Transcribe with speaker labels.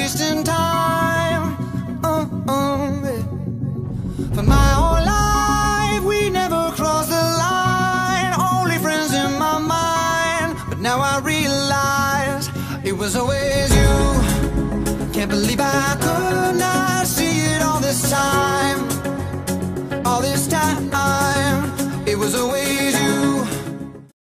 Speaker 1: wasting time. Yeah. For my whole life we never crossed the line, only friends in my mind. But now I realize it was always you. Can't believe I could not